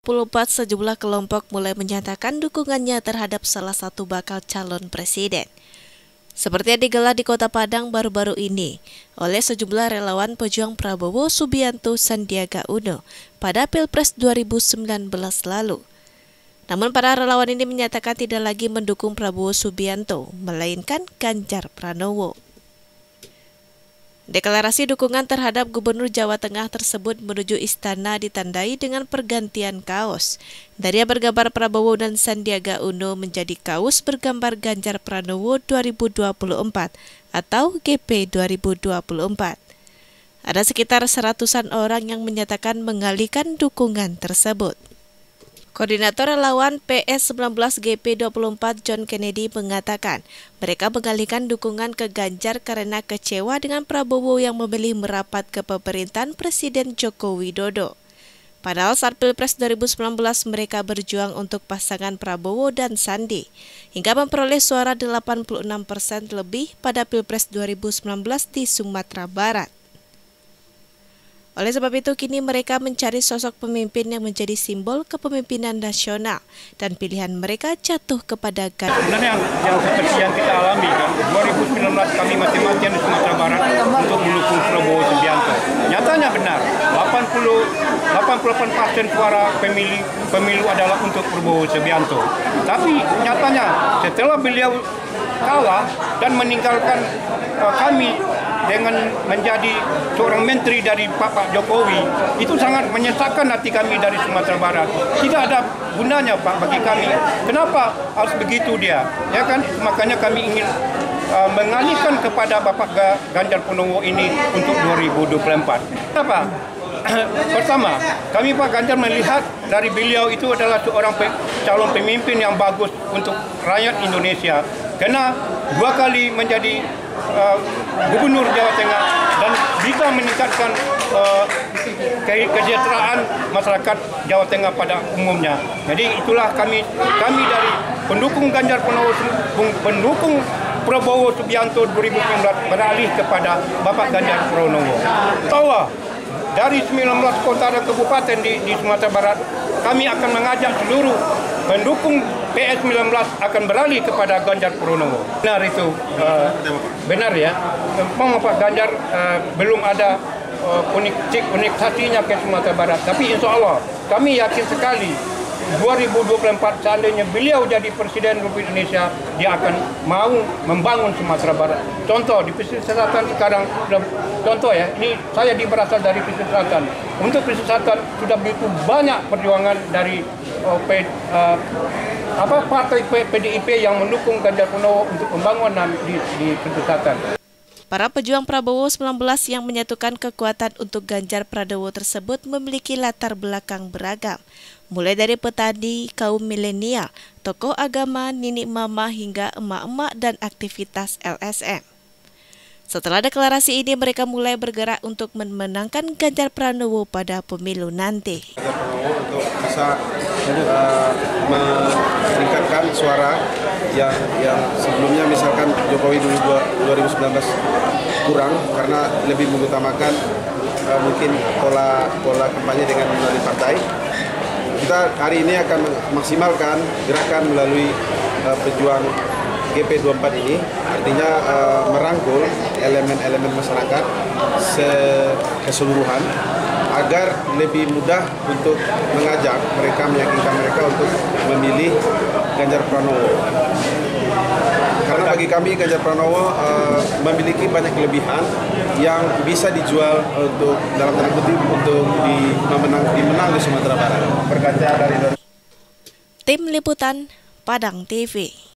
2024 sejumlah kelompok mulai menyatakan dukungannya terhadap salah satu bakal calon presiden. Seperti yang digelar di Kota Padang baru-baru ini oleh sejumlah relawan pejuang Prabowo Subianto Sandiaga Uno pada Pilpres 2019 lalu. Namun para relawan ini menyatakan tidak lagi mendukung Prabowo Subianto, melainkan Ganjar Pranowo. Deklarasi dukungan terhadap Gubernur Jawa Tengah tersebut menuju istana ditandai dengan pergantian kaos. Dari yang bergambar Prabowo dan Sandiaga Uno menjadi kaos bergambar Ganjar Pranowo 2024 atau GP 2024. Ada sekitar 100-an orang yang menyatakan mengalihkan dukungan tersebut. Koordinator relawan PS19 GP24 John Kennedy mengatakan mereka mengalihkan dukungan ke Ganjar karena kecewa dengan Prabowo yang memilih merapat ke pemerintahan Presiden Joko Widodo. Padahal saat Pilpres 2019 mereka berjuang untuk pasangan Prabowo dan Sandi hingga memperoleh suara 86% lebih pada Pilpres 2019 di Sumatera Barat. Oleh sebab itu, kini mereka mencari sosok pemimpin yang menjadi simbol kepemimpinan nasional dan pilihan mereka jatuh kepada Ganjar. Sebenarnya yang seperti yang kita alami kan, 2019 kami mati-matian di Sumatera Barat untuk mendukung Prabowo Subianto. Nyatanya benar, 88% suara pemilu adalah untuk Prabowo Subianto. Tapi nyatanya setelah beliau kalah dan meninggalkan kami dengan menjadi seorang menteri dari Pak Jokowi, itu sangat menyesakkan hati kami dari Sumatera Barat. Tidak ada gunanya Pak bagi kami. Kenapa harus begitu dia? Ya kan, makanya kami ingin mengalihkan kepada Bapak Ganjar Pranowo ini untuk 2024. Kenapa? Pertama, kami Pak Ganjar melihat dari beliau itu adalah seorang calon pemimpin yang bagus untuk rakyat Indonesia. Karena 2 kali menjadi Gubernur Jawa Tengah dan bisa meningkatkan kesejahteraan masyarakat Jawa Tengah pada umumnya. Jadi itulah kami dari pendukung Ganjar Pranowo, pendukung Prabowo Subianto 2019 beralih kepada Bapak Ganjar Pranowo. Tahu dari 19 kota dan kabupaten di Sumatera Barat, kami akan mengajak seluruh pendukung PS19 akan beralih kepada Ganjar Pranowo. Benar itu, benar ya. Memang Pak Ganjar belum ada unifikasinya ke Sumatera Barat. Tapi insya Allah kami yakin sekali 2024 seandainya beliau jadi Presiden Republik Indonesia, dia akan mau membangun Sumatera Barat. Contoh di pesisir selatan sekarang, contoh ya, ini saya berasal dari pesisir selatan. Untuk pesisir selatan sudah begitu banyak perjuangan dari partai PDIP yang mendukung Ganjar Pranowo untuk pembangunan di pesisir selatan. Para pejuang Prabowo 19 yang menyatukan kekuatan untuk Ganjar Pranowo tersebut memiliki latar belakang beragam, mulai dari petani, kaum milenial, tokoh agama, ninik mama hingga emak-emak dan aktivitas LSM. Setelah deklarasi ini, mereka mulai bergerak untuk memenangkan Ganjar Pranowo pada pemilu nanti. Ganjar Pranowo untuk bisa meningkatkan suara yang sebelumnya misalkan Jokowi 2019 kurang karena lebih mengutamakan mungkin pola kampanye dengan melalui partai. Kita hari ini akan maksimalkan gerakan melalui pejuang GP24 ini, artinya merangkul elemen-elemen masyarakat keseluruhan agar lebih mudah untuk mengajak mereka, meyakinkan mereka untuk memilih Ganjar Pranowo. Karena bagi kami Ganjar Pranowo memiliki banyak kelebihan yang bisa dijual untuk dalam tanda kutip untuk dimenang di Sumatera Barat. Berkaca dari Tim Liputan Padang TV.